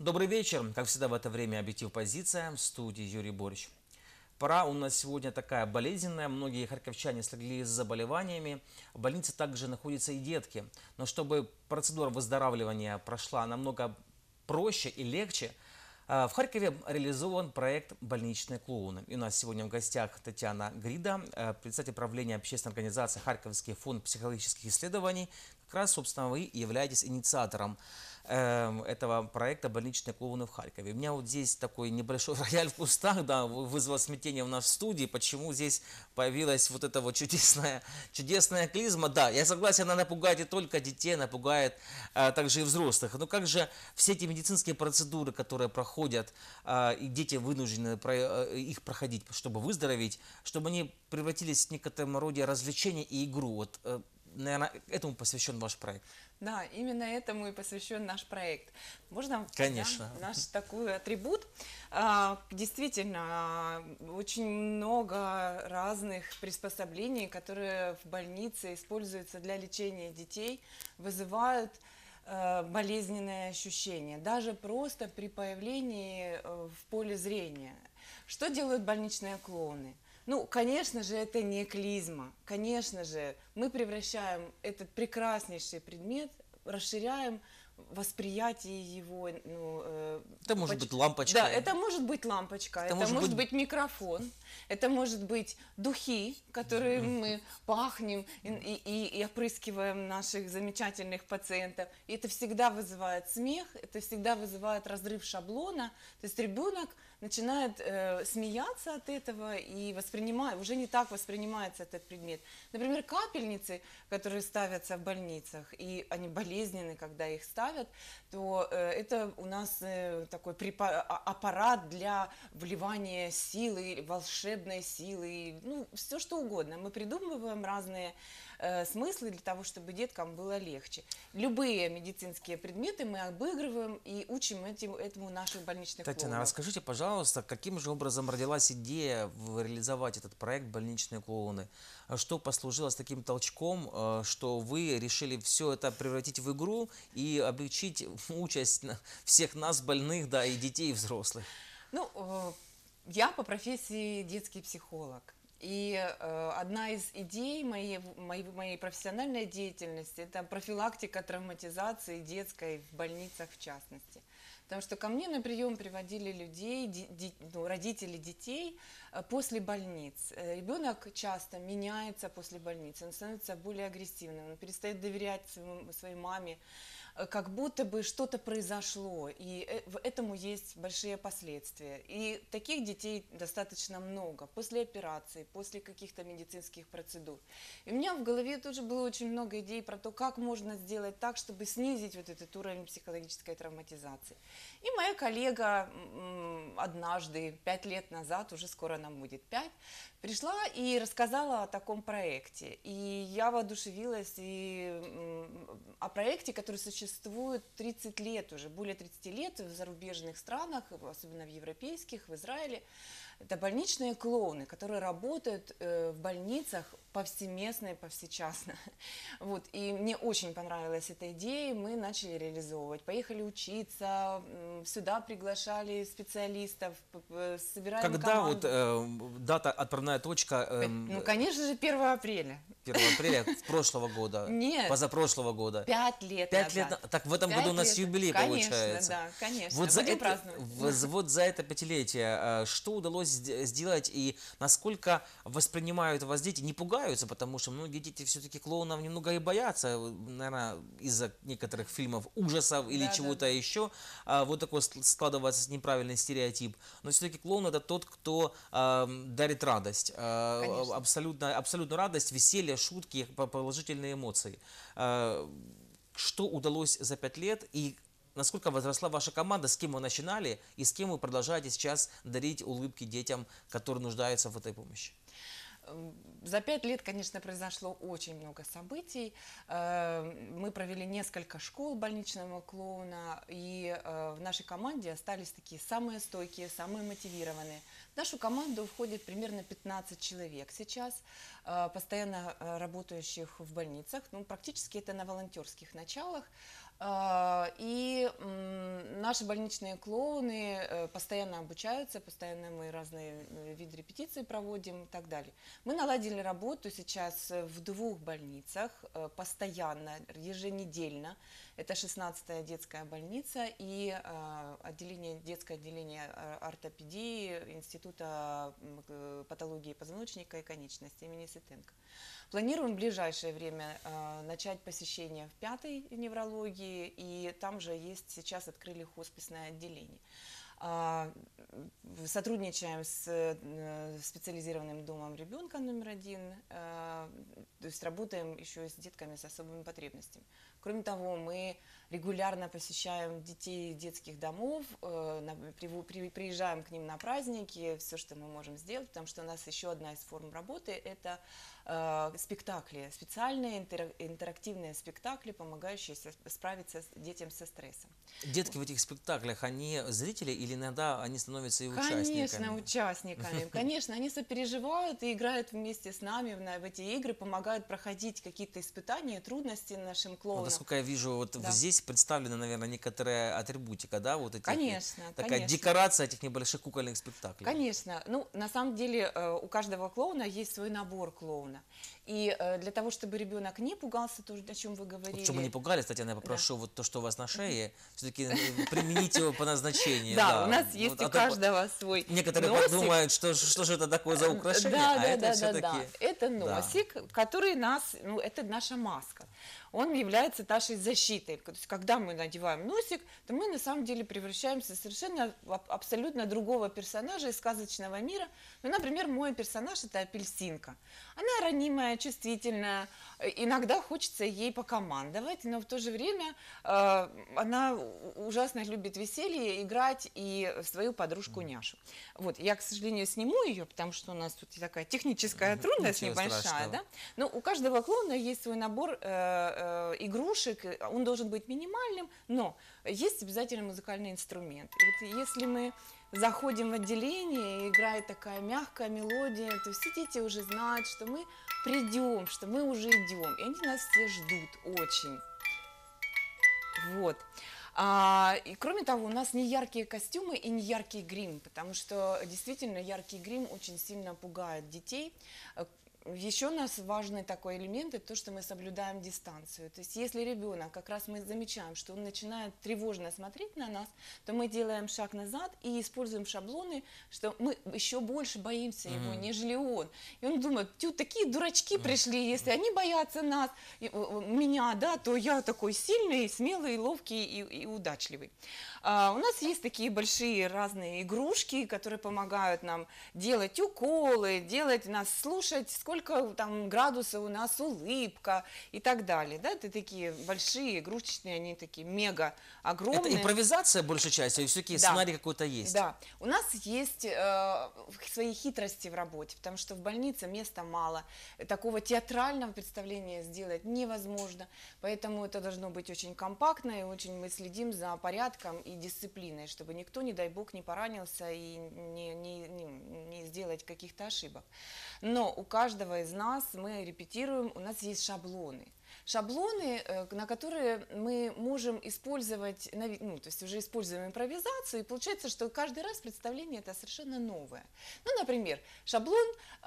Добрый вечер. Как всегда в это время «Объектив. Позиция», в студии Юрий Борич. Пора у нас сегодня такая болезненная. Многие харьковчане слегли с заболеваниями. В больнице также находятся и детки. Но чтобы процедура выздоравливания прошла намного проще и легче, в Харькове реализован проект «Больничные клоуны». И у нас сегодня в гостях Татьяна Грида, председатель правления общественной организации «Харьковский фонд психологических исследований». Как раз, собственно, вы являетесь инициатором этого проекта «Больничные клоуны» в Харькове. У меня вот здесь такой небольшой рояль в кустах, да, вызвало смятение в нашей студии, почему здесь появилась вот эта вот чудесная клизма. Да, я согласен, она напугает не только детей, напугает также и взрослых. Но как же все эти медицинские процедуры, которые проходят, и дети вынуждены их проходить, чтобы выздороветь, чтобы они превратились в некотором роде развлечение и игру. Вот, наверное, этому посвящен ваш проект. Да, именно этому и посвящен наш проект. Можно? Конечно. Да, наш такой атрибут. Действительно, очень много разных приспособлений, которые в больнице используются для лечения детей, вызывают болезненные ощущения, даже просто при появлении в поле зрения. Что делают больничные клоуны? Ну, конечно же, это не клизма. Конечно же, мы превращаем этот прекраснейший предмет, расширяем восприятие его. Это может быть лампочка. Да, это может быть лампочка, это может быть микрофон, это может быть духи, которые мы пахнем и опрыскиваем наших замечательных пациентов. И это всегда вызывает смех, это всегда вызывает разрыв шаблона. То есть ребенок начинает смеяться от этого и уже не так воспринимается этот предмет. Например, капельницы, которые ставятся в больницах, и они болезненны, когда их ставят, то это у нас такой аппарат для вливания силы, волшебной силы, ну, все что угодно. Мы придумываем разные смыслы для того, чтобы деткам было легче. Любые медицинские предметы мы обыгрываем и учим этому наших больничных клоунов. Татьяна, расскажите, пожалуйста, каким же образом родилась идея реализовать этот проект «Больничные клоуны»? Что послужило с таким толчком, что вы решили все это превратить в игру и облегчить участь всех нас, больных, да, и детей, и взрослых? Ну, я по профессии детский психолог. И одна из идей моей профессиональной деятельности – это профилактика травматизации детской в больницах в частности. Потому что ко мне на прием приводили людей, родители детей после больниц. Ребенок часто меняется после больницы, он становится более агрессивным, он перестает доверять своей маме, как будто бы что-то произошло, и этому есть большие последствия. И таких детей достаточно много после операций, после каких-то медицинских процедур. И у меня в голове тоже было очень много идей про то, как можно сделать так, чтобы снизить вот этот уровень психологической травматизации. И моя коллега однажды, 5 лет назад, уже скоро нам будет 5, пришла и рассказала о таком проекте. И я воодушевилась о проекте, который существует 30 лет уже, более 30 лет в зарубежных странах, особенно в европейских, в Израиле. Это больничные клоуны, которые работают в больницах повсеместно и повсечасно. Вот. И мне очень понравилась эта идея, мы начали реализовывать. Поехали учиться, сюда приглашали специалистов, собираем Когда команду. вот дата, отправная точка? Ну, конечно же, 1 апреля. 1 апреля прошлого года? Нет. Позапрошлого года? 5 лет 5 назад. лет. Так в этом году у нас юбилей получается. Да, конечно. Вот Будем вот за это пятилетие что удалось сделать и насколько воспринимают вас дети? Не пугаются, потому что многие дети все-таки клоунов немного и боятся, наверное, из-за некоторых фильмов ужасов или чего-то еще. Вот такой складывается неправильный стереотип. Но все-таки клоун это тот, кто дарит радость. Абсолютно радость, веселье, шутки, положительные эмоции. Что удалось за 5 лет и насколько возросла ваша команда, с кем вы начинали и с кем вы продолжаете сейчас дарить улыбки детям, которые нуждаются в этой помощи? За 5 лет, конечно, произошло очень много событий. Мы провели несколько школ больничного клоуна, и в нашей команде остались такие самые стойкие, самые мотивированные. В нашу команду входит примерно 15 человек сейчас, постоянно работающих в больницах. Ну, практически это на волонтерских началах. И наши больничные клоуны постоянно обучаются, постоянно мы разные виды репетиций проводим и так далее. Мы наладили работу сейчас в 2 больницах постоянно, еженедельно. Это 16-я детская больница и детское отделение ортопедии Института патологии позвоночника и конечностей имени Сытенко. Планируем в ближайшее время начать посещение в 5-й неврологии, и там же есть, сейчас открыли хосписное отделение. Сотрудничаем с специализированным домом ребенка номер 1, то есть работаем еще и с детками с особыми потребностями. Кроме того, мы регулярно посещаем детей детских домов, приезжаем к ним на праздники, все, что мы можем сделать, потому что у нас еще одна из форм работы – это спектакли, специальные интерактивные спектакли, помогающие справиться детям со стрессом. Детки в этих спектаклях, они зрители или иногда они становятся и участниками? Конечно, участниками. Конечно, они сопереживают и играют вместе с нами в эти игры, помогают проходить какие-то испытания, трудности нашим клоунам. Вот, насколько я вижу, вот Да. здесь представлена, наверное, некоторая атрибутика, да, вот этих, Конечно, такая конечно. декорация этих небольших кукольных спектаклей. Конечно. Ну, на самом деле, у каждого клоуна есть свой набор клоуна. И для того, чтобы ребенок не пугался, то, о чем вы говорили. Чтобы не пугались, Татьяна, я попрошу вот то, что у вас на шее, все-таки применить его по назначению. Да, у нас есть Вот, у а то каждого свой некоторые носик. подумают, что же это такое за украшение, Да, а да, это да, все-таки... да. Это носик, который это наша маска. Он является нашей защитой. То есть, когда мы надеваем носик, то мы на самом деле превращаемся в совершенно абсолютно другого персонажа из сказочного мира. Ну, например, мой персонаж – это апельсинка. Она ранимая, чувствительная. Иногда хочется ей покомандовать, но в то же время она ужасно любит веселье, играть и свою подружку Няшу. Вот, я, к сожалению, сниму ее, потому что у нас тут такая техническая трудность Ничего небольшая, страшного. да? Но у каждого клоуна есть свой набор игрушек, он должен быть минимальным, но есть обязательно музыкальный инструмент. И вот если мы заходим в отделение, и играет такая мягкая мелодия, то все дети уже знают, что мы придем, что мы уже идем, и они нас все ждут очень. Вот. И кроме того, у нас не яркие костюмы и не яркий грим, потому что действительно яркий грим очень сильно пугает детей. Еще у нас важный такой элемент – это то, что мы соблюдаем дистанцию. То есть если ребенок, как раз мы замечаем, что он начинает тревожно смотреть на нас, то мы делаем шаг назад и используем шаблоны, что мы еще больше боимся его, нежели он. И он думает, такие дурачки пришли, если они боятся нас, меня, да, то я такой сильный, смелый, ловкий и удачливый. У нас есть такие большие разные игрушки, которые помогают нам делать уколы, делать нас слушать, сколько там градусов у нас улыбка и так далее. Да? Это такие большие игрушечные, они такие мега огромные. Это импровизация большей частью, и все-таки Да. сценарий какой-то есть? Да, у нас есть свои хитрости в работе, потому что в больнице места мало, такого театрального представления сделать невозможно, поэтому это должно быть очень компактно, и очень мы следим за порядком и дисциплиной, чтобы никто, не дай бог, не поранился и не сделать каких-то ошибок. Но у каждого из нас мы репетируем, у нас есть шаблоны. Шаблоны, на которые мы можем использовать, то есть уже используем импровизацию, и получается, что каждый раз представление это совершенно новое. Ну, например, шаблон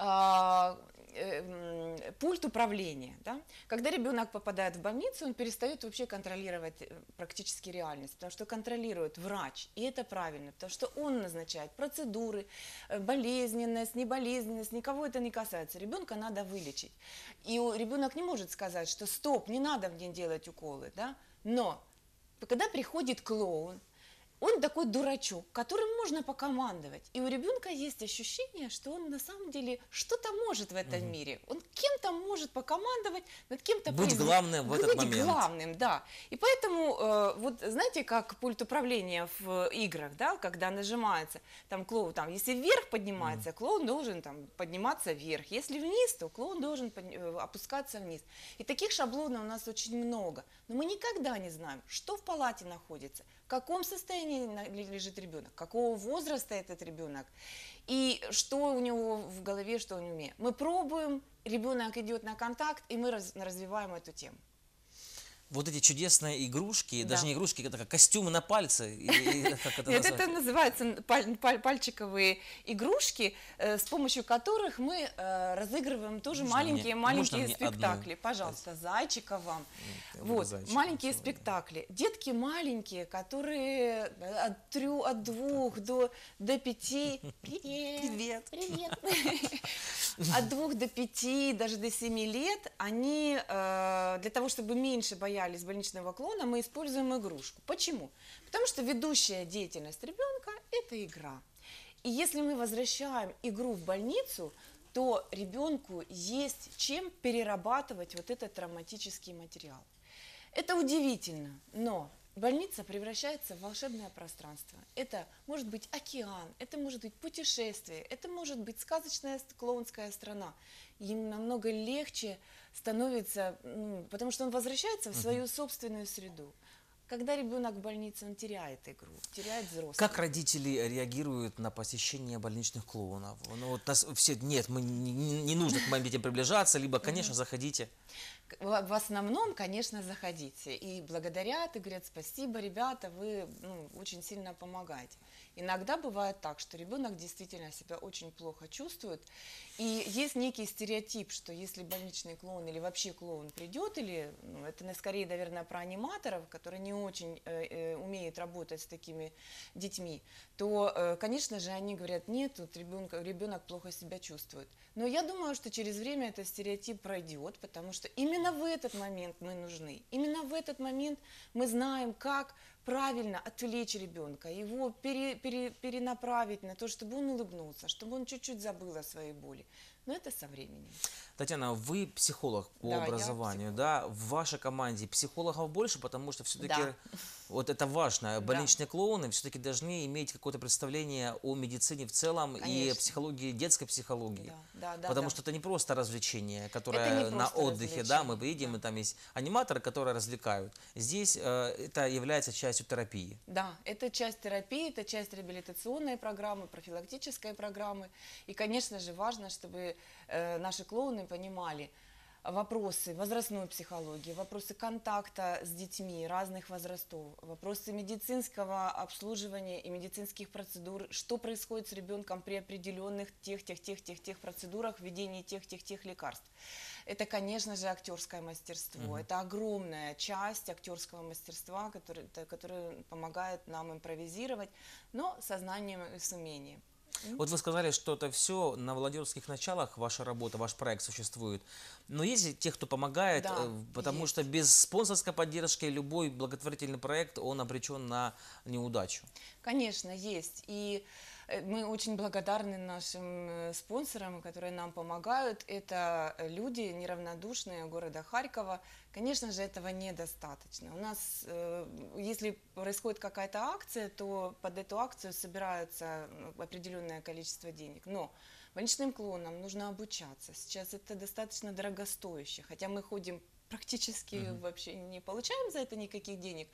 пульт управления. Да? Когда ребенок попадает в больницу, он перестает вообще контролировать практически реальность, потому что контролирует врач, и это правильно, потому что он назначает процедуры, болезненность, неболезненность, никого это не касается. Ребенка надо вылечить. И ребенок не может сказать, что стоп, не надо мне делать уколы, да? Но когда приходит клоун, он такой дурачок, которым можно покомандовать. И у ребенка есть ощущение, что он на самом деле что-то может в этом мире. Он кем-то может покомандовать, над кем-то Быть главным в этот момент. Быть главным, да. И поэтому, вот знаете, как пульт управления в играх, да, когда нажимается, там клоун, там, если вверх поднимается, клоун должен там подниматься вверх. Если вниз, то клоун должен опускаться вниз. И таких шаблонов у нас очень много. Но мы никогда не знаем, что в палате находится, в каком состоянии лежит ребенок, какого возраста этот ребенок и что у него в голове, что он умеет. Мы пробуем, ребенок идет на контакт, и мы развиваем эту тему. Вот эти чудесные игрушки, Да. даже не игрушки, это как костюмы на пальцы, как это Нет, это назвать? называется пальчиковые игрушки, с помощью которых мы разыгрываем тоже Можно маленькие мне одну? спектакли. Пожалуйста, зайчика вам. Я буду Вот, зайчиком маленькие сегодня. спектакли. Детки маленькие, которые от 2 до 5. Привет. Привет. От 2 до 5, даже до 7 лет, они для того, чтобы меньше боялись больничного клоуна, мы используем игрушку. Почему? Потому что ведущая деятельность ребенка – это игра. И если мы возвращаем игру в больницу, то ребенку есть чем перерабатывать вот этот травматический материал. Это удивительно, но больница превращается в волшебное пространство. Это может быть океан, это может быть путешествие, это может быть сказочная клоунская страна. Им намного легче становится, потому что он возвращается в свою собственную среду. Когда ребенок в больнице, он теряет игру, теряет взрослых. Как родители реагируют на посещение больничных клоунов? Ну, вот нас все, нет, не нужно к моим детям приближаться, либо, конечно, заходите. В основном, конечно, заходите и благодарят, и говорят: спасибо, ребята, вы очень сильно помогаете. Иногда бывает так, что ребенок действительно себя очень плохо чувствует, и есть некий стереотип, что если больничный клоун или вообще клоун придет, или это скорее, наверное, про аниматоров, которые не очень умеют работать с такими детьми, то, конечно же, они говорят: нет, тут ребенок плохо себя чувствует. Но я думаю, что через время этот стереотип пройдет, потому что именно в этот момент мы нужны. Именно в этот момент мы знаем, как правильно отвлечь ребенка, его перенаправить на то, чтобы он улыбнулся, чтобы он чуть-чуть забыл о своей боли. Но это со временем. Татьяна, вы психолог по Да, я образованию, психолог. да? В вашей команде психологов больше, потому что все-таки Да. вот это важно. Да. Больничные клоуны все-таки должны иметь какое-то представление о медицине в целом и Конечно. психологии, детской психологии. Да, Потому да. что это не просто развлечение, Это которое не на просто отдыхе, да, мы развлечение, приедем, да. и там есть аниматоры, которые развлекают. Здесь это является частью терапии. Да, это часть терапии, это часть реабилитационной программы, профилактической программы. И, конечно же, важно, чтобы наши клоуны понимали вопросы возрастной психологии, вопросы контакта с детьми разных возрастов, вопросы медицинского обслуживания и медицинских процедур, что происходит с ребенком при определенных тех процедурах, введении тех лекарств. Это, конечно же, актерское мастерство. Это огромная часть актерского мастерства, которая помогает нам импровизировать, но со знанием и с умением. Вот вы сказали, что это все на волонтерских началах, ваша работа, ваш проект существует. Но есть и те, кто помогает, Да, потому есть. что без спонсорской поддержки любой благотворительный проект, он обречен на неудачу. Конечно, есть. И мы очень благодарны нашим спонсорам, которые нам помогают. Это люди неравнодушные города Харькова. Конечно же, этого недостаточно. У нас, если происходит какая-то акция, то под эту акцию собирается определенное количество денег. Но больничным клоунам нужно обучаться. Сейчас это достаточно дорогостояще, хотя мы ходим практически вообще не получаем за это никаких денег,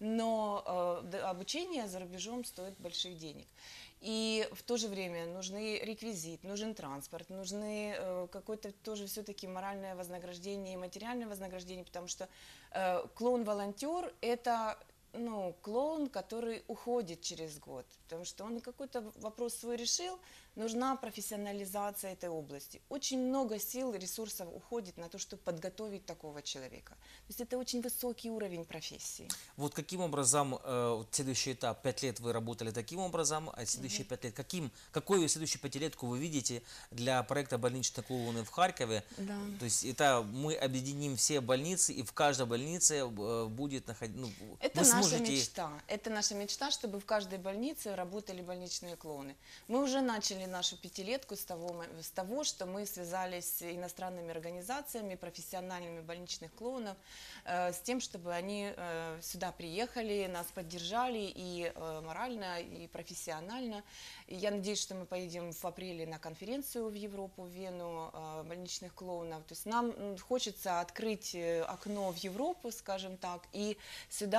но обучение за рубежом стоит больших денег. И в то же время нужны реквизит, нужен транспорт, нужны какое-то тоже все-таки моральное вознаграждение и материальное вознаграждение, потому что клоун-волонтер – это клоун, который уходит через год, потому что он какой-то вопрос свой решил, нужна профессионализация этой области. Очень много сил и ресурсов уходит на то, чтобы подготовить такого человека. То есть это очень высокий уровень профессии. Вот каким образом следующий этап, 5 лет вы работали таким образом, а следующие 5 лет, какую следующую пятилетку вы видите для проекта «Больничные клоуны» в Харькове? Да. То есть это мы объединим все больницы, и в каждой больнице будет находиться... Это наша мечта. Это наша мечта, чтобы в каждой больнице работали больничные клоуны. Мы уже начали нашу пятилетку с того, что мы связались с иностранными организациями, профессиональными больничных клоунов, с тем, чтобы они сюда приехали, нас поддержали и морально, и профессионально. И я надеюсь, что мы поедем в апреле на конференцию в Европу, в Вену, больничных клоунов. То есть нам хочется открыть окно в Европу, скажем так, и сюда Украина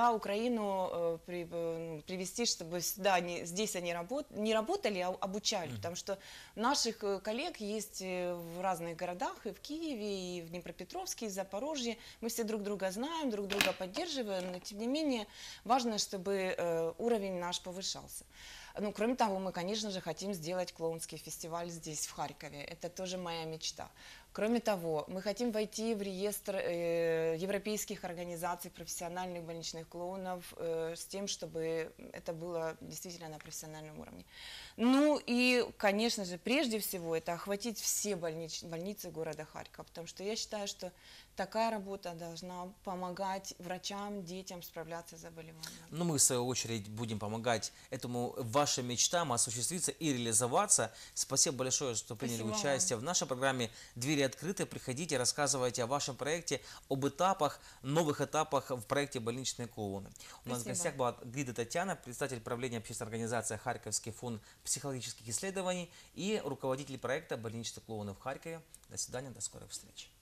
смену привести, чтобы сюда здесь они не работали, а обучали. Потому что наших коллег есть в разных городах, и в Киеве, и в Днепропетровске, и в Запорожье. Мы все друг друга знаем, друг друга поддерживаем, но тем не менее важно, чтобы уровень наш повышался. Ну, кроме того, мы, конечно же, хотим сделать клоунский фестиваль здесь, в Харькове. Это тоже моя мечта. Кроме того, мы хотим войти в реестр европейских организаций профессиональных больничных клоунов с тем, чтобы это было действительно на профессиональном уровне. Ну и, конечно же, прежде всего, это охватить все больницы города Харькова, потому что я считаю, что такая работа должна помогать врачам, детям справляться с заболеваниями. Но мы, в свою очередь, будем помогать этому вашим мечтам осуществиться и реализоваться. Спасибо большое, что приняли Спасибо участие в нашей программе. Двери открыты. Приходите, рассказывайте о вашем проекте, об этапах, новых этапах в проекте «Больничные клоуны». У нас в гостях была Грида Татьяна, председатель правления общественной организации «Харьковский фонд психологических исследований» и руководитель проекта «Больничные клоуны» в Харькове. До свидания, до скорых встреч.